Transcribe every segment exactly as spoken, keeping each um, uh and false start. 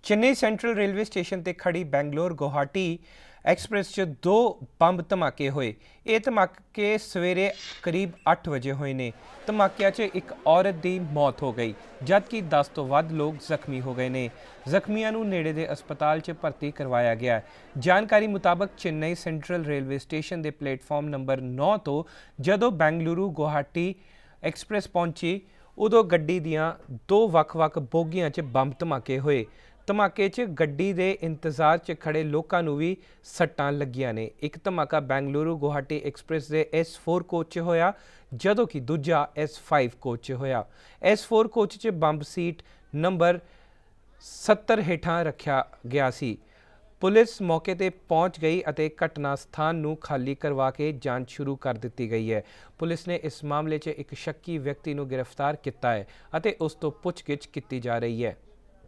Chennai central railway station ते खड़ी Bangalore Guwahati express च दो बंब धमाके होए। ये धमाके सवेरे करीब अठ बजे होए ने। धमाकिया च एक औरत की मौत हो गई जबकि दस तो वध लोग जख्मी हो गए ने। जख्मियों नूं नेड़े दे अस्पताल च भर्ती करवाया गया है। जानकारी मुताबक चेन्नई सेंट्रल रेलवे स्टेशन के प्लेटफॉर्म नंबर नौ तो जदों बेंगलुरु गुवाहाटी एक्सप्रेस पहुंची उदों गड्डी दियां दो वख-वख बोगियां च बंब धमाके होए। धमाके च गड्डी दे इंतजार च खड़े लोकां नूं भी सट्टां लगियां ने। एक धमाका बेंगलुरु गुवाहाटी एक्सप्रेस दे एस फोर कोच च होया जदों कि दूजा एस फाइव कोच च होया। एस फोर कोच च बंब सीट नंबर सत्तर हेठां रखा गया सी। पुलिस मौके ते पहुंच गई अते घटना स्थान नूं खाली करवा के जांच शुरू कर दी गई है। पुलिस ने इस मामले च एक शक्की व्यक्ति नूं गिरफ्तार किया है अते उस तो पुछगिछ की जा रही है।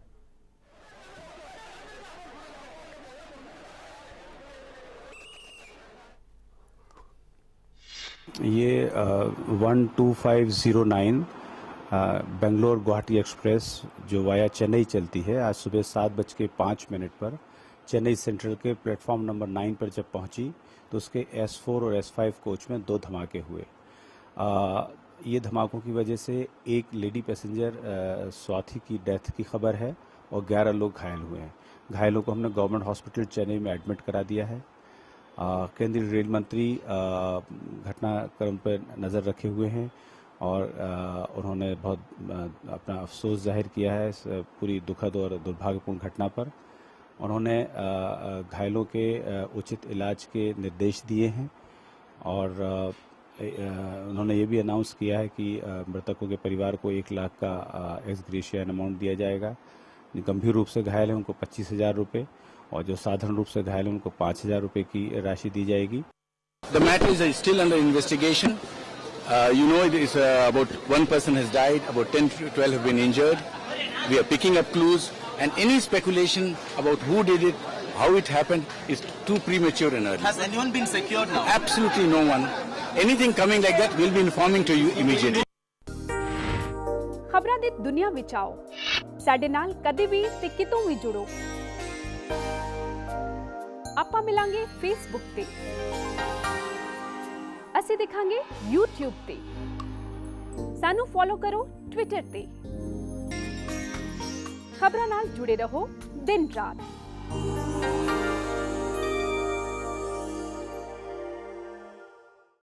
ये one two five zero nine Bangalore Guwahati express जो वाया चेन्नई चलती है, आज सुबह सात बज के पाँच मिनट पर चेन्नई सेंट्रल के प्लेटफॉर्म नंबर नाइन पर जब पहुंची तो उसके एस फोर और एस फाइव कोच में दो धमाके हुए। आ, ये धमाकों की वजह से एक लेडी पैसेंजर स्वाति की डेथ की खबर है और ग्यारह लोग घायल हुए हैं। घायलों को हमने गवर्नमेंट हॉस्पिटल चेन्नई में एडमिट करा दिया है। केंद्रीय रेल मंत्री घटनाक्रम पर नज़र रखे हुए हैं और आ, उन्होंने बहुत आ, अपना अफसोस जाहिर किया है इस पूरी दुखद और दुर्भाग्यपूर्ण घटना पर। उन्होंने घायलों के आ, उचित इलाज के निर्देश दिए हैं और आ, उन्होंने ये भी अनाउंस किया है कि मृतकों के परिवार को एक लाख का एक्स ग्रेशिया अमाउंट दिया जाएगा। गंभीर रूप से घायल हैं उनको पच्चीस हजार रुपये और जो साधारण रूप से घायल हैं उनको पाँच हजार रुपये की राशि दी जाएगी। The matter is still under investigation. Uh, you know, it is uh, about one person has died, about ten to twelve have been injured. We are picking up clues, and any speculation about who did it, how it happened, is too premature and early. Has anyone been secured now? Absolutely no one. Anything coming like that, we'll be informing to you immediately. खबरां दी दुनिया विच आओ, साडे नाल कदे भी ते कितों भी जुड़ो। आपां मिलांगे फेसबुक ते, असीं दिखांगे यूट्यूब ते, सानू फॉलो करो ट्विटर ते। खबरां नाल जुड़े रहो दिन रात।